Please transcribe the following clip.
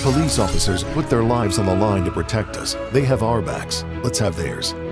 Police officers put their lives on the line to protect us. They have our backs. Let's have theirs.